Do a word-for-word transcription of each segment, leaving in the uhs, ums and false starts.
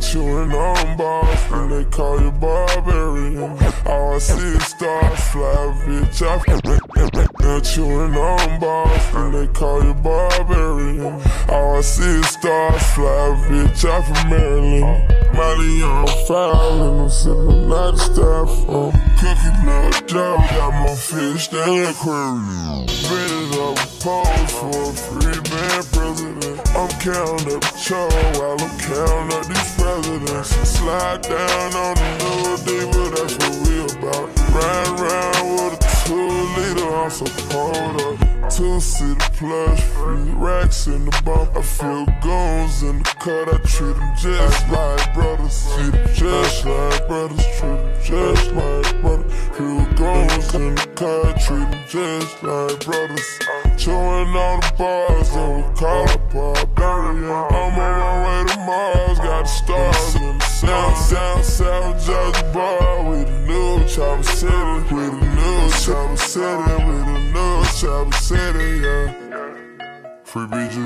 chewing on bars, and they call you barbarian. All I see is stars fly, bitch, I chewing on bars, and they call you barbarian. All I see is stars fly, bitch, I'm from Maryland. Molly on fire, and I'm sipping out of styrofoam. Cooking up dough, got more fish than an aquarium. Ready to pose for a free band president. I'm counting up the show while I'm counting up these presidents. Slide down on the new diva, that's what we about. Ride round with a two liter, I'm so pulled up. Two-seater plush, free racks in the bump. I feel goons in the cut, I treat them just like brothers. Treat them just like brothers, treat them just like brothers. Feel goons in the cut, treat them just like brothers. Chewing on the bars, then we call it barbarian. I'm on my way to Mars, got the stars in the sound. Down South Georgia bar, we the new Chopper City. We the new Chopper City, we the new Chopper City, yeah. Free B G.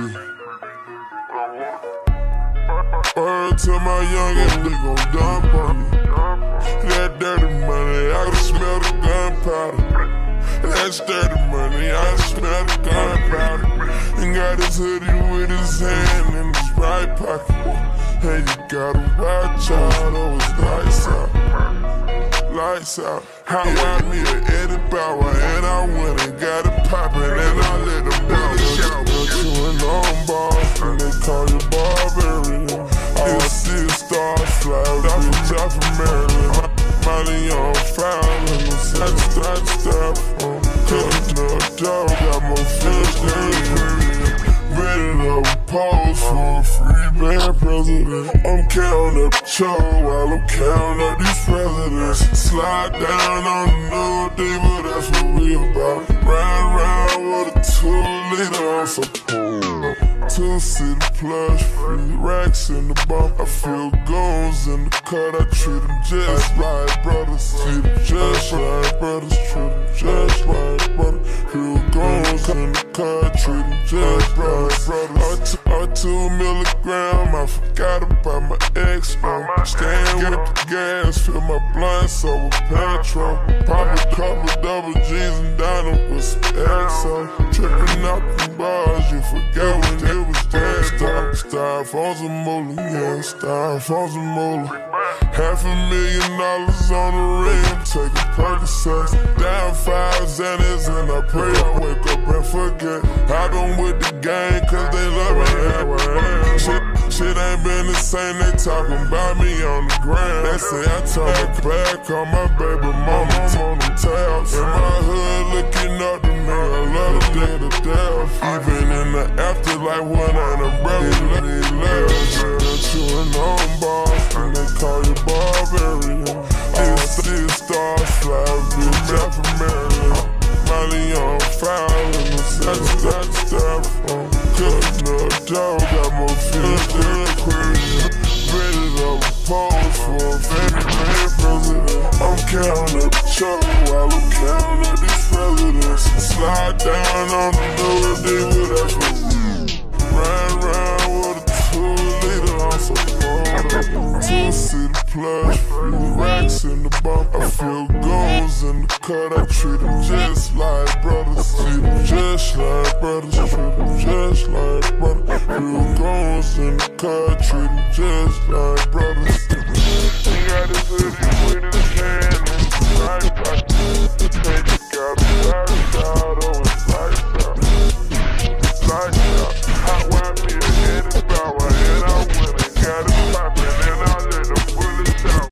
Word to my youngin', they gon' dump on me. That dirty money, I can smell the gunpowder. That's dirty money, I can smell the gunpowder. And got his hoodie with his hand in his right pocket. And you gotta watch out, oh, it's lights out. Lights out. I want me an Eddie Bauer, and I went and got it poppin', and I let them know the shower. Chewing on bars, and they call you barbarian. All I see is stars fly, bitch, I'm from Maryland. Molly on fire, and I'm such a styrofoam. Cooking up dough, got more fish than aquarium. Ready to pose for a free band president. I'm counting up the show while I'm counting up these presidents. Slide down on the new diva, that's what we about. Ride around with a two liter, I'm so cool. Two-seater plush, free racks in the bump. I feel goons in the cut, I treat them just like brothers. Treat them just like brothers, treat them just like brothers. Feel goons in the cut, treat them just like brothers. Or two milligram, I forgot about my ex, man. Stand with the gas, fill my blunt so with petrol. Pop a couple double G's and down them with some X O. Tripping out the bars, you forgot when they was dead. Star, styrofoam's a moolah, yeah, styrofoam's a moolah. Half a million dollars on the rim, taking Percocets. Down five Xanax and I pray I wake up and forget. I been with the gang cause they love me. Shit, shit ain't been the same, they talking about me on the ground. They say I talk back on my baby mama on them tabs. In my hood looking up to me, I love the day to death. Even in the afterlife when I'm a brother, let me laugh. Chewing on bars, and they call you barbarian. All I see is stars fly, bitch, I'm from Maryland. Molly on fire, and I'm such a styrofoam. Cooking up dough, got more fish than an aquarium. Ready to pose for a free band president. I'm counting up the show while I'm counting up these presidents. Slide down on the new diva, that's what we do. Ride round with a two liter, I'm so pulled up. Two-seater plush, free racks in the bump. I feel goons in the cut, I treat them just like brothers. Treat them just like brothers, treat them just like brothers. Feel goons in the cut, treat them just like brothers.